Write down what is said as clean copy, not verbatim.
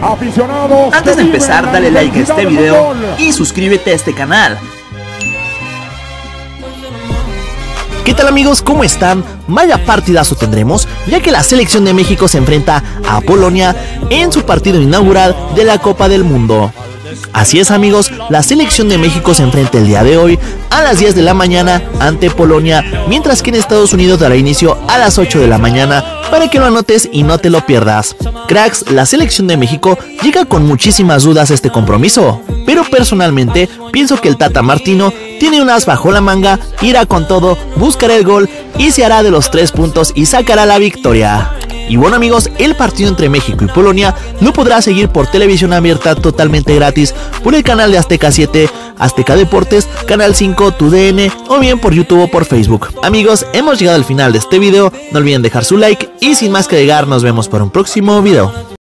Aficionados, antes de empezar, dale like a este video y suscríbete a este canal. ¿Qué tal amigos? ¿Cómo están? Vaya partidazo tendremos, ya que la selección de México se enfrenta a Polonia en su partido inaugural de la Copa del Mundo. Así es amigos, la selección de México se enfrenta el día de hoy a las 10 de la mañana ante Polonia, mientras que en Estados Unidos dará inicio a las 8 de la mañana para que lo anotes y no te lo pierdas. Cracks, la selección de México llega con muchísimas dudas a este compromiso, pero personalmente pienso que el Tata Martino tiene un as bajo la manga, irá con todo, buscará el gol y se hará de los 3 puntos y sacará la victoria. Y bueno amigos, el partido entre México y Polonia lo podrás seguir por televisión abierta totalmente gratis por el canal de Azteca 7, Azteca Deportes, Canal 5, TUDN o bien por YouTube o por Facebook. Amigos, hemos llegado al final de este video, no olviden dejar su like y sin más que agregar nos vemos para un próximo video.